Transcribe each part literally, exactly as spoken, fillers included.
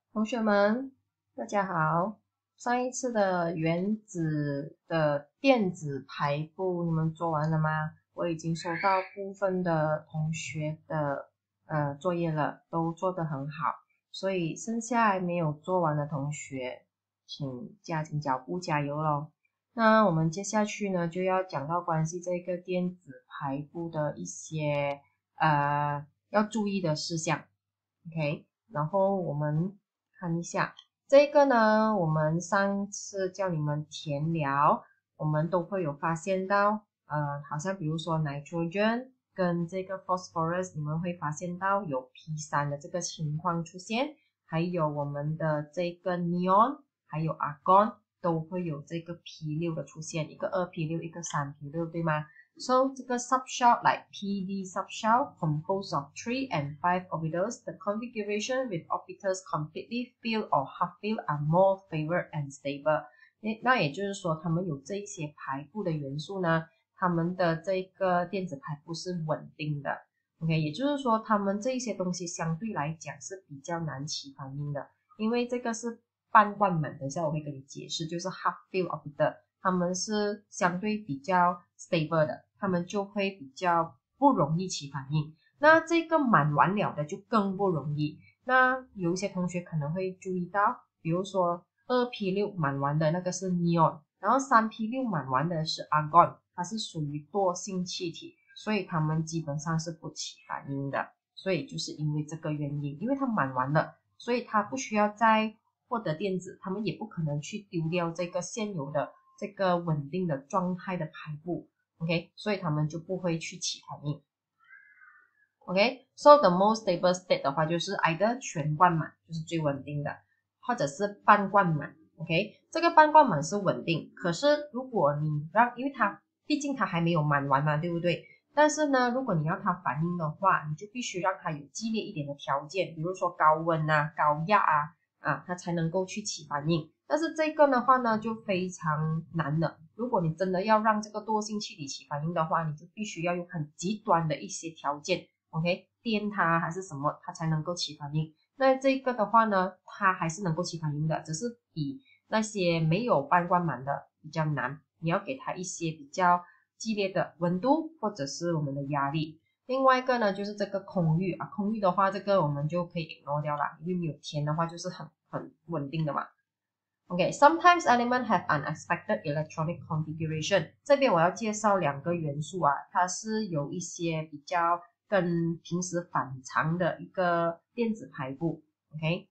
同学们，大家好。上一次的原子的电子排布你们做完了吗？我已经收到部分的同学的呃作业了，都做得很好，所以剩下还没有做完的同学，请加紧脚步加油咯。那我们接下去呢，就要讲到关系这个电子排布的一些呃要注意的事项 ，OK。然后我们看一下这个呢，我们上次叫你们填了，我们都会有发现到，呃，好像比如说 nitrogen 跟这个 phosphorus， 你们会发现到有 P 三 的这个情况出现，还有我们的这个 neon， 还有 argon 都会有这个 P 六 的出现，一个 二 P 六， 一个 三 P 六， 对吗？ So 这个 subshell like P D subshell composed of three and five orbitals. The configuration with orbitals completely filled or half filled are more favored and stable. 那也就是说，它们有这一些排布的元素呢，它们的这个电子排布是稳定的。OK， 也就是说，它们这一些东西相对来讲是比较难起反应的，因为这个是半贯满。等一下我会跟你解释，就是 half filled orbital， 它们是相对比较 stable 的。他们就会比较不容易起反应。那这个满完了的就更不容易。那有一些同学可能会注意到，比如说 二 P 六 满完的那个是 neon， 然后 三 P 六 满完的是 argon， 它是属于惰性气体，所以它们基本上是不起反应的。所以就是因为这个原因，因为它满完了，所以它不需要再获得电子，他们也不可能去丢掉这个现有的这个稳定的状态的排布。OK， 所以他们就不会去起反应。OK，so、okay? the most stable state 的话就是 either 全贯满，就是最稳定的，或者是半贯满。OK， 这个半贯满是稳定，可是如果你让，因为它毕竟它还没有满完嘛，对不对？但是呢，如果你要它反应的话，你就必须让它有激烈一点的条件，比如说高温啊、高压啊，啊，它才能够去起反应。但是这个的话呢，就非常难了。如果你真的要让这个惰性气体起反应的话，你就必须要用很极端的一些条件 ，OK， 电它还是什么，它才能够起反应。那这个的话呢，它还是能够起反应的，只是比那些没有半贯满的比较难。你要给它一些比较激烈的温度或者是我们的压力。另外一个呢，就是这个空域啊，空域的话，这个我们就可以 ignore 掉了，因为没有填的话就是很很稳定的嘛。Okay, sometimes elements have unexpected electronic configuration. 这边我要介绍两个元素啊，它是有一些比较跟平时反常的一个电子排布。Okay,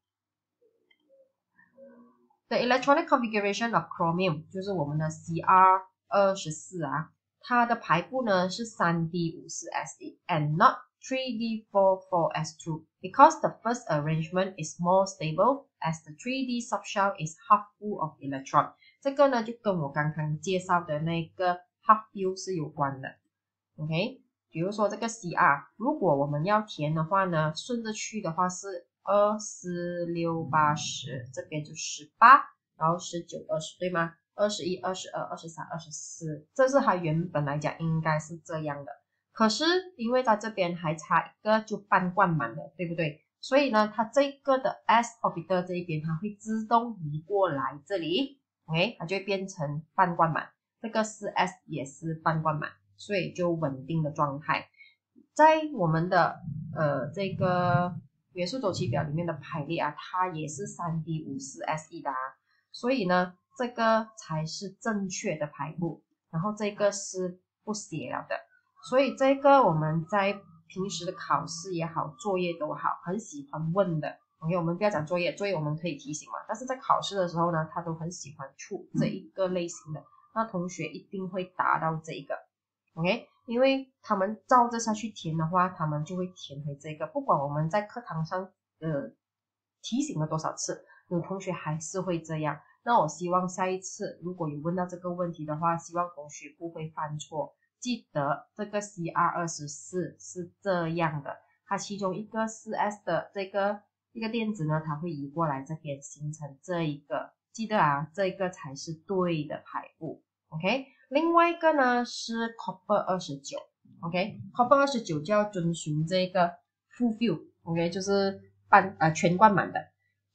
the electronic configuration of chromium 就是我们的 C R 二十四 啊，它的排布呢是 三 D 五四 S E and not three D four four S two because the first arrangement is more stable as the three D subshell is half full of electron。 这个呢就跟我刚刚介绍的那个 half full 是有关的。 OK， 比如说这个 C R， 如果我们要填的话呢，顺着去的话是二四六八十，这边就十八，然后十九二十，对吗？二十一二十二二十三二十四，这是它原本来讲应该是这样的。可是因为它这边还差一个就半贯满了，对不对？所以呢，它这个的 s orbital 这一边它会自动移过来这里 ，OK， 它就会变成半贯满。这个 四 S 也是半贯满，所以就稳定的状态。在我们的呃这个元素周期表里面的排列啊，它也是 三 D 五四 S E 的啊，所以呢，这个才是正确的排布，然后这个是不写了的。所以这个我们在平时的考试也好，作业都好，很喜欢问的。OK， 我们不要讲作业，作业我们可以提醒嘛，但是在考试的时候呢，他都很喜欢出这一个类型的，那同学一定会达到这个。OK， 因为他们照着下去填的话，他们就会填回这个，不管我们在课堂上呃提醒了多少次，有同学还是会这样。那我希望下一次如果有问到这个问题的话，希望同学不会犯错。记得这个 C R 二十四 是这样的，它其中一个 四 S 的这个一个电子呢，它会移过来这边形成这一个，记得啊，这个才是对的排布。OK， 另外一个呢是 copper 二十九 OK，copper 二十九就要遵循这个 full fill OK， 就是半呃全贯满的。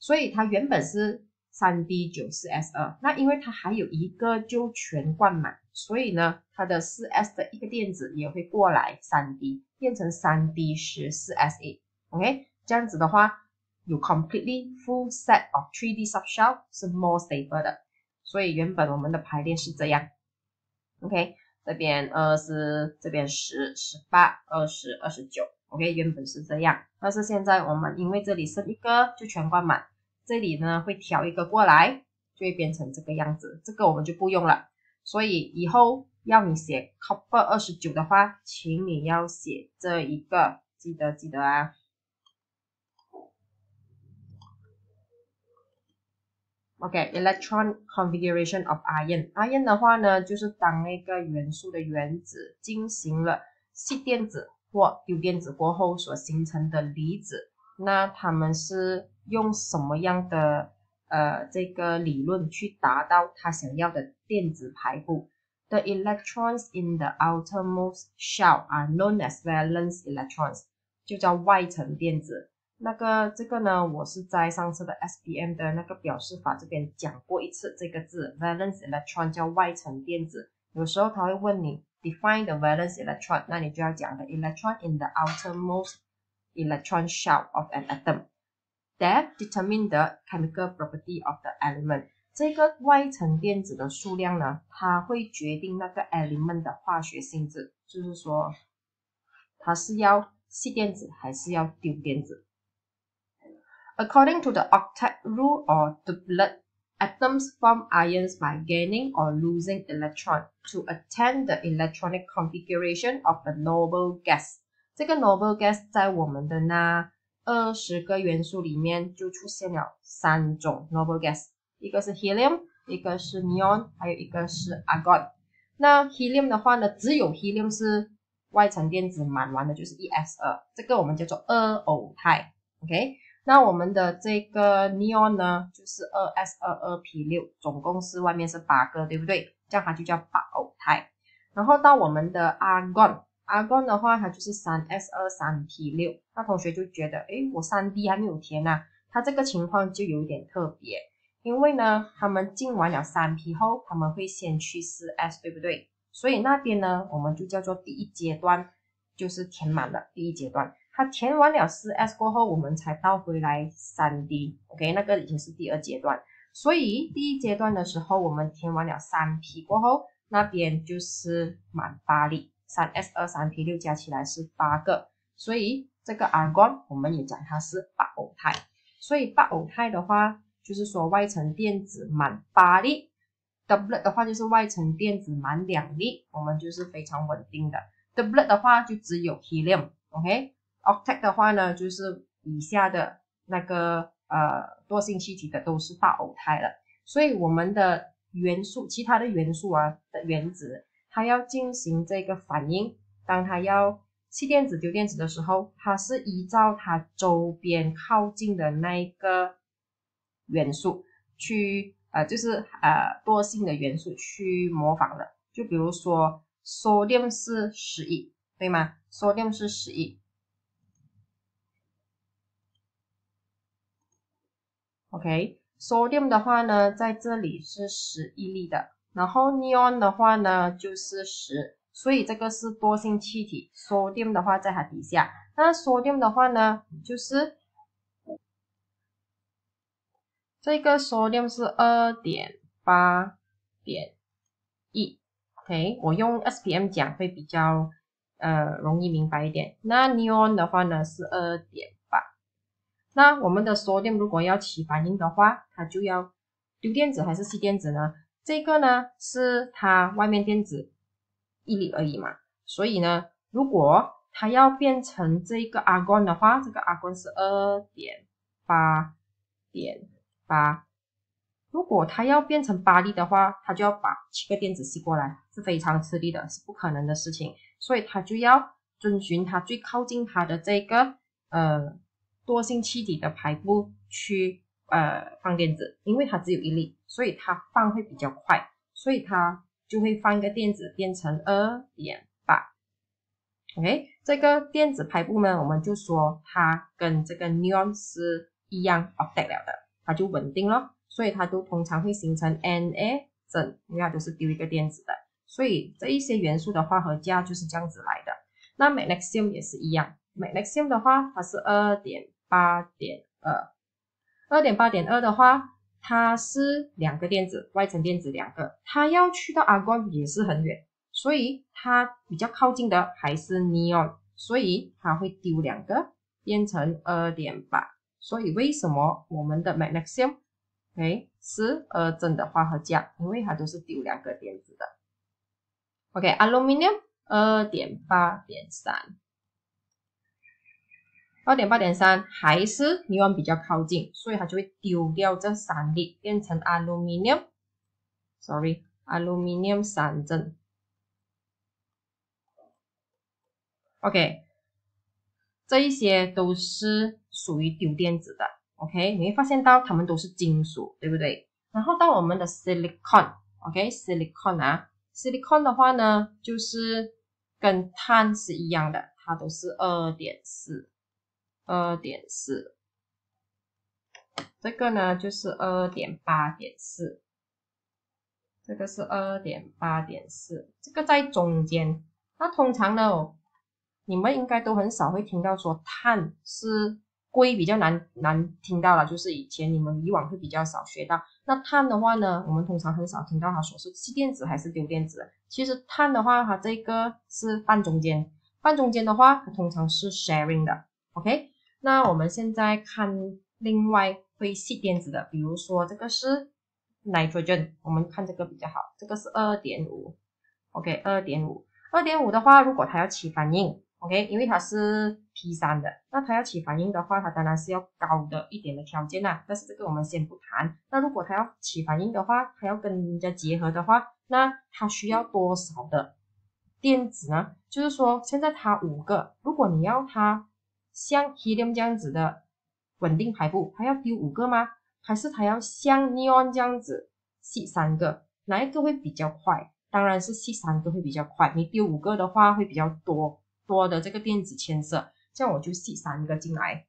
所以它原本是 三 d 九 四 s 二，那因为它还有一个就全灌满，所以呢它的 四 s 的一个电子也会过来 三 d 变成 三 d 十 四 s 一 OK， 这样子的话有 completely full set of three D subshell 是 more stable 的，所以原本我们的排列是这样 OK， 这边二十，这边十、十八、二十、二十九 OK， 原本是这样，但是现在我们因为这里剩一个就全灌满，这里呢会调一个过来，就会变成这个样子，这个我们就不用了，所以以后要你写 copper 二十九的话，请你要写这一个，记得记得啊。OK，electron configuration of iron。iron 的话呢，就是当那个元素的原子进行了吸电子或丢电子过后所形成的离子。那他们是用什么样的呃这个理论去达到他想要的电子排布 ？The electrons in the outermost shell are known as valence electrons， 就叫外层电子。那个这个呢，我是在上次的 S P M 的那个表示法这边讲过一次这个字 valence electron 叫外层电子。有时候他会问你 define the valence electron， 那你就要讲的 electron in the outermost electron shell of an atom that determine the chemical property of the element。 这个外层电子的数量呢，它会决定那个 element 的化学性质，就是说它是要吸电子还是要丢电子。According to the octet rule or doublet, atoms form ions by gaining or losing electron to attain the electronic configuration of a noble gas。 这个 noble gas 在我们的那二十个元素里面就出现了三种 noble gas， 一个是 helium， 一个是 neon， 还有一个是 argon。 那 helium 的话呢，只有 helium 是外层电子满完的，就是 E S 二， 这个我们叫做二偶态 OK。那我们的这个 neon 呢，就是 二 S 二 二 P 六， 总共是外面是八个，对不对？这样它就叫八偶态。然后到我们的 argon， argon 的话，它就是 三 S 二 三 P 六。那同学就觉得，诶，我 三 D 还没有填啊，它这个情况就有点特别，因为呢，他们进完了 三 P 后，他们会先去 四 S， 对不对？所以那边呢，我们就叫做第一阶段，就是填满了第一阶段。它填完了 四 S 过后，我们才倒回来 三 D， OK， 那个已经是第二阶段。所以第一阶段的时候，我们填完了 三 P 过后，那边就是满八粒， 三 S 二 三 P 六 加起来是八个，所以这个 argon 我们也讲它是八偶态。所以八偶态的话，就是说外层电子满八粒， doublet 的话就是外层电子满两粒，我们就是非常稳定的。doublet 的话就只有 helium， OK。octet 的话呢，就是以下的那个呃惰性气体的都是八偶态了，所以我们的元素，其他的元素啊的原子，它要进行这个反应，当它要吸电子丢电子的时候，它是依照它周边靠近的那一个元素去呃就是呃惰性的元素去模仿的。就比如说 sodium 是十一，对吗？ sodium 是十一。OK，sodium 的话呢，在这里是十一粒的，然后 neon 的话呢就是十，所以这个是惰性气体。sodium 的话在它底下，那 sodium 的话呢，就是这个 sodium 是 二点八点一。OK， 我用 S P M 讲会比较呃容易明白一点。那 neon 的话呢是 二点八。那我们的 sodium 如果要起反应的话，它就要丢电子还是吸电子呢？这个呢是它外面电子一粒而已嘛，所以呢，如果它要变成这个 argon 的话，这个 argon 是 二点八点八。如果它要变成八粒的话，它就要把七个电子吸过来，是非常吃力的，是不可能的事情，所以它就要遵循它最靠近它的这个呃惰性气体的排布去呃放电子，因为它只有一粒，所以它放会比较快，所以它就会放一个电子变成 二点八。 OK， 这个电子排布呢，我们就说它跟这个 neon 是一样 octet 了的。 它就稳定了，所以它都通常会形成 Na 阵，因为它都是丢一个电子的。所以这一些元素的化合价就是这样子来的。那 magnesium 也是一样 ，magnesium 的话它是 二点八点二， 二点八点二 的话，它是两个电子，外层电子两个，它要去到 argon 也是很远，所以它比较靠近的还是 neon， 所以它会丢两个，变成 二点八。所以为什么我们的 magnesium OK 是二正的化合价？因为它都是丢两个电子的。OK， aluminium 二点八点三， 二点八点三 还是 neon 比较靠近，所以它就会丢掉这三粒，变成 aluminium sorry aluminium 三正。OK， 这一些都是属于丢电子的。OK， 你会发现到它们都是金属，对不对？然后到我们的 silicon， OK， silicon 啊 ，silicon 的话呢，就是跟碳是一样的，它都是 二点四， 二点四。这个呢就是 二点八点四， 这个是 二点八点四， 这个在中间。那通常呢，你们应该都很少会听到说碳是硅比较难难听到了，就是以前你们以往会比较少学到。那碳的话呢，我们通常很少听到它说是弃电子还是丢电子。其实碳的话，它这个是半中间，半中间的话，它通常是 sharing 的。OK， 那我们现在看另外会弃电子的，比如说这个是 nitrogen， 我们看这个比较好，这个是 二点五。OK， 二点五， 二点五 的话，如果它要起反应。OK， 因为它是 P 三 的，那它要起反应的话，它当然是要高的一点的条件啦。但是这个我们先不谈。那如果它要起反应的话，它要跟人家结合的话，那它需要多少的电子呢？就是说，现在它五个，如果你要它像 helium 这样子的稳定排布，它要丢五个吗？还是它要像 neon 这样子吸三个？哪一个会比较快？当然是吸三个会比较快。你丢五个的话会比较多。多的这个电子牵涉，这样我就吸三个进来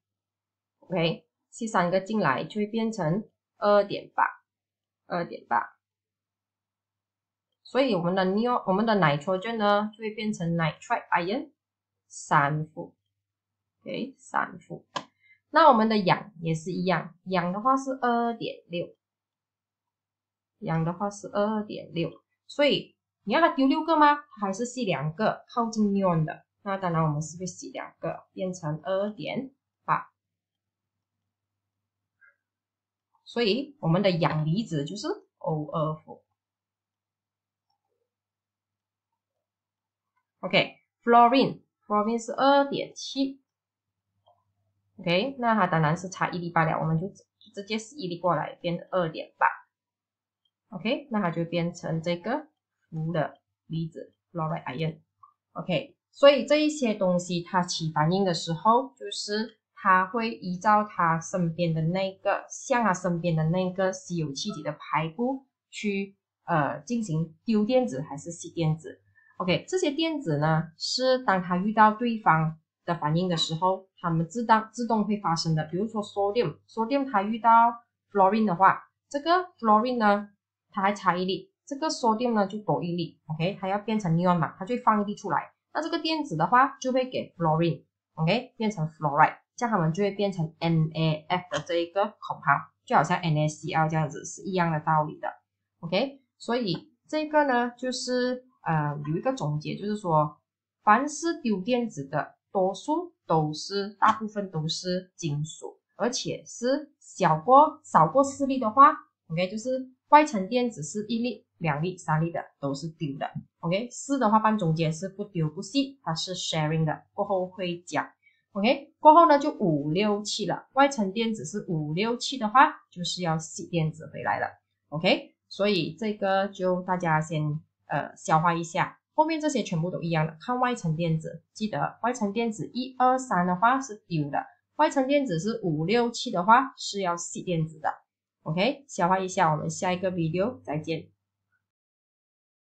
，OK， 吸三个进来就会变成 二点八， 二点八， 所以我们的 neon 我们的 nitrogen 呢就会变成 nitride ion 三负 ，OK， 三负。那我们的氧也是一样，氧的话是 二点六， 氧的话是 二点六， 所以你要它丢六个吗？它还是吸两个靠近 neon 的。那当然我们是会吸两个，变成 二点八， 所以我们的氧离子就是 O 二负。OK， fluorine fluorine 是 二点七， OK， 那它当然是差一粒罢了，我们就直接吸一粒过来，变成 二点八， OK， 那它就变成这个氟的离子 fluoride ion， OK。所以这一些东西它起反应的时候，就是它会依照它身边的那个向它身边的那个稀有气体的排布去呃进行丢电子还是吸电子。OK， 这些电子呢是当它遇到对方的反应的时候，它们自动自动会发生的。比如说 sodium sodium 它遇到 fluorine 的话，这个 fluorine 呢它还差一粒，这个 sodium 呢就多一粒。OK， 它要变成 neon 嘛，它就会放一粒出来。那这个电子的话就会给 fluorine，OK， 变成 fluoride， 这样它们就会变成 N A F 的这一个 compound， 就好像 NaCl 这样子是一样的道理的 ，OK， 所以这个呢就是呃有一个总结，就是说凡是丢电子的多数都是大部分都是金属，而且是小过少过四粒的话 ，OK， 就是外层电子是一粒、两粒、三粒的都是丢的。OK， 四的话半中间是不丢不吸，它是 sharing 的，过后会讲。OK， 过后呢就五六七了，外层电子是五六七的话，就是要吸电子回来了。OK， 所以这个就大家先呃消化一下，后面这些全部都一样的，看外层电子，记得外层电子一二三的话是丢的，外层电子是五六七的话是要吸电子的。OK， 消化一下，我们下一个 video 再见。